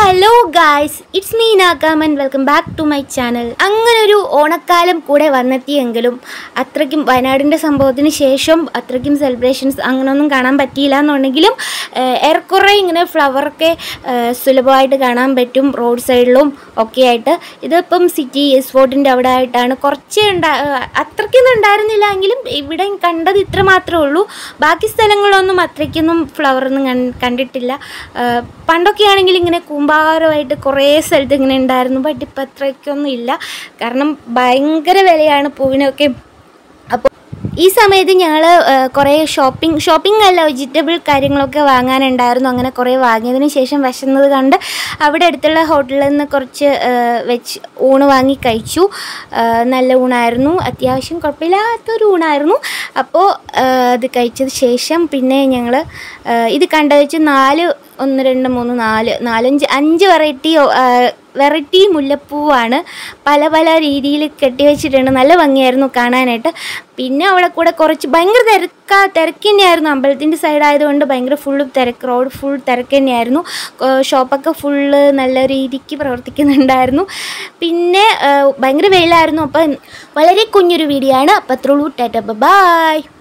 Hello guys, it's me നാക്കാം and welcome back to my channel. അങ്ങനൊരു ഓണക്കാലം കൂടെ വന്നെത്തിയെങ്കിലും അത്രയ്ക്കും വയനാടിൻ്റെ സംഭവത്തിന് ശേഷം അത്രയ്ക്കും സെലിബ്രേഷൻസ് അങ്ങനെയൊന്നും കാണാൻ പറ്റിയില്ല എന്നുണ്ടെങ്കിലും ഏറെക്കുറെ ഇങ്ങനെ ഫ്ലവറൊക്കെ സുലഭമായിട്ട് കാണാൻ പറ്റും റോഡ് സൈഡിലും ഒക്കെ ആയിട്ട്. ഇതിപ്പം സിറ്റി എസ്പോർട്ടിൻ്റെ അവിടെ ആയിട്ടാണ്. കുറച്ച് അത്രയ്ക്കൊന്നും ഉണ്ടായിരുന്നില്ല എങ്കിലും ഇവിടെ കണ്ടത് ഇത്ര മാത്രമേ ഉള്ളൂ. ബാക്കി സ്ഥലങ്ങളൊന്നും അത്രയ്ക്കൊന്നും ഫ്ലവറൊന്നും കണ്ടിട്ടില്ല. പണ്ടൊക്കെ ആണെങ്കിൽ ഇങ്ങനെ കൂമ്പാരമായിട്ട് കുറേ സ്ഥലത്ത് ഇങ്ങനെ ഉണ്ടായിരുന്നു. ബട്ട് ഇപ്പം അത്രയ്ക്കൊന്നും ഇല്ല, കാരണം ഭയങ്കര വിലയാണ് പൂവിനൊക്കെ. അപ്പോൾ ഈ സമയത്ത് ഞങ്ങൾ കുറേ ഷോപ്പിംഗ് അല്ല, വെജിറ്റബിൾ കാര്യങ്ങളൊക്കെ വാങ്ങാനുണ്ടായിരുന്നു. അങ്ങനെ കുറേ വാങ്ങിയതിന് ശേഷം വിശന്നത് കണ്ട് അവിടെ അടുത്തുള്ള ഹോട്ടലിൽ നിന്ന് കുറച്ച് ഊണ് വാങ്ങി കഴിച്ചു. നല്ല ഊണായിരുന്നു, അത്യാവശ്യം കുഴപ്പമില്ലാത്തൊരു ഊണായിരുന്നു. അപ്പോൾ അത് കഴിച്ചത് ശേഷം പിന്നെ ഞങ്ങൾ ഇത് കണ്ടു വെച്ച് 5 വെറൈറ്റി മുല്ലപ്പൂവാണ്. പല പല രീതിയിൽ കെട്ടിവെച്ചിട്ടുണ്ട്. നല്ല ഭംഗിയായിരുന്നു കാണാനായിട്ട്. പിന്നെ അവിടെ കൂടെ കുറച്ച് ഭയങ്കര തിരക്ക് തന്നെയായിരുന്നു. അമ്പലത്തിൻ്റെ സൈഡായതുകൊണ്ട് ഭയങ്കര റോഡ് ഫുൾ തിരക്ക് തന്നെയായിരുന്നു. ഷോപ്പൊക്കെ ഫുള്ള് നല്ല രീതിക്ക് പ്രവർത്തിക്കുന്നുണ്ടായിരുന്നു. പിന്നെ ഭയങ്കര വെയിലായിരുന്നു. അപ്പം വളരെ കുഞ്ഞൊരു വീഡിയോ ആണ്. അപ്പം അത്രയുള്ളൂ. Tata bye.